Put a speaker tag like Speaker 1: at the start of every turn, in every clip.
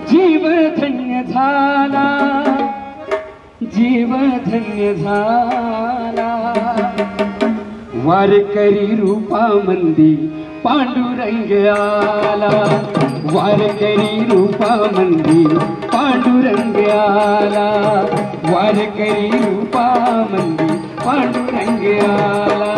Speaker 1: जीव धन्य झाला, जीव धन्य झाला। वारकरी रूपामंदी पांडुरंग आला, वारकरी रूपामंदी पांडुरंग आला, वारकरी रूपामंदी पांडुरंग आला।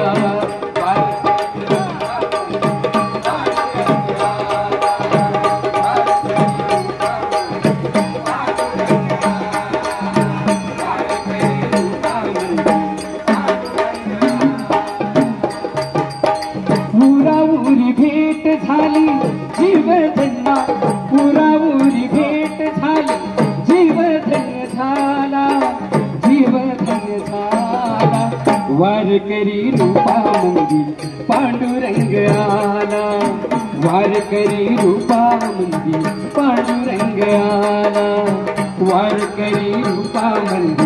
Speaker 1: उराउरी भेट झाली जीव धन्य, उराउरी भेट झाली जीव धन्य झाला, जीव धन्य झाला। वारकरी रूपामंदी पांडुरंग आला, वारकरी रूपामंदी पांडुरंग आला, वारकरी रूपामंदी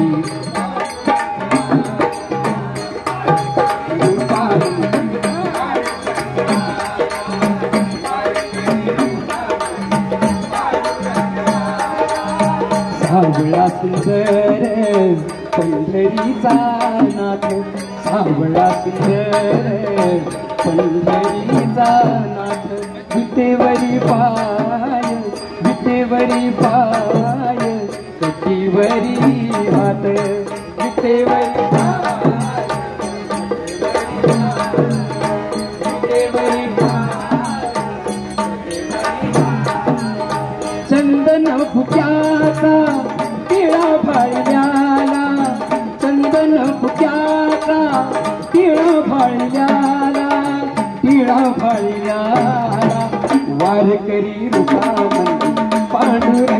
Speaker 1: सावळा सुंदर पंढरीचा नाथ, सावळा सुंदर पंढरीचा नाथ। विटेवरी पाय, विटेवरी पाय, कटीवरी हात, विटेवरी पाय, विटेवरी पाय। चंदन फुक्याचा टिळा फाळल्याला, चंदन फुक्याचा टिळा फाळल्याला, टिळा फाळल्याला। वारकरी रूपामंदी पांडुरंग